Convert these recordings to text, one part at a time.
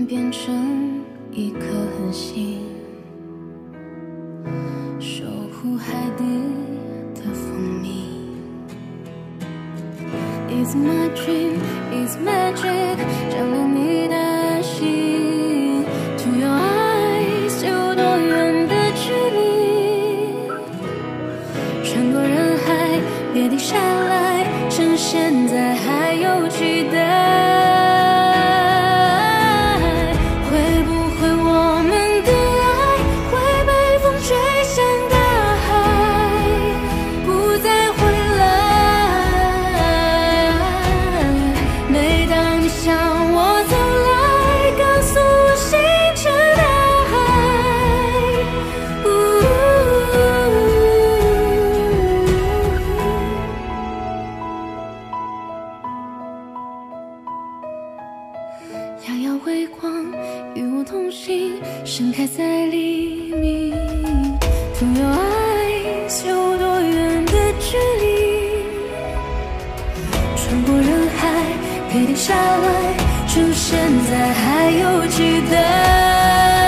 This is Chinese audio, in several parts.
变成一颗恒星，守护海底的蜂蜜。It's my dream, it's magic， 占领你的安心。To your eyes， 有多远的距离？穿过人海，别停下来，趁现在还有期待。遥遥微光，与我同行，盛开在黎明。To your eyes， 有多远的距离？穿过人海，别停下来，趁现在还有期待。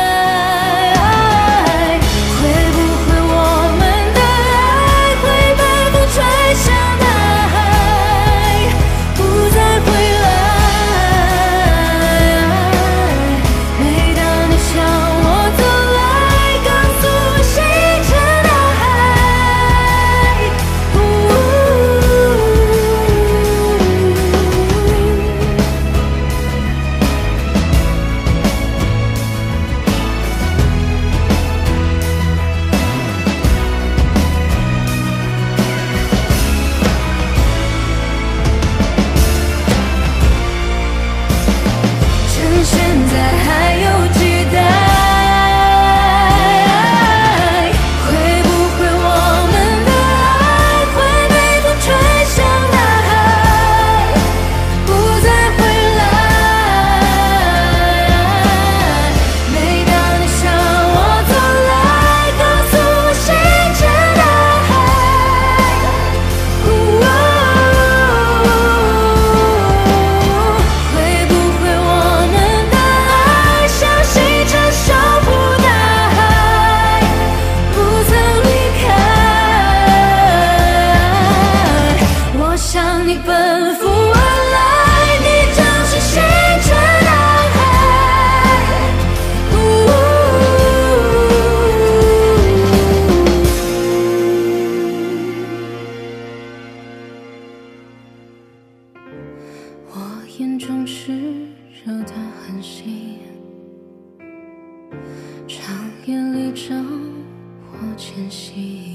奔赴而来，你就是星辰大海。我眼中炽热的恒星，长夜里照我前行。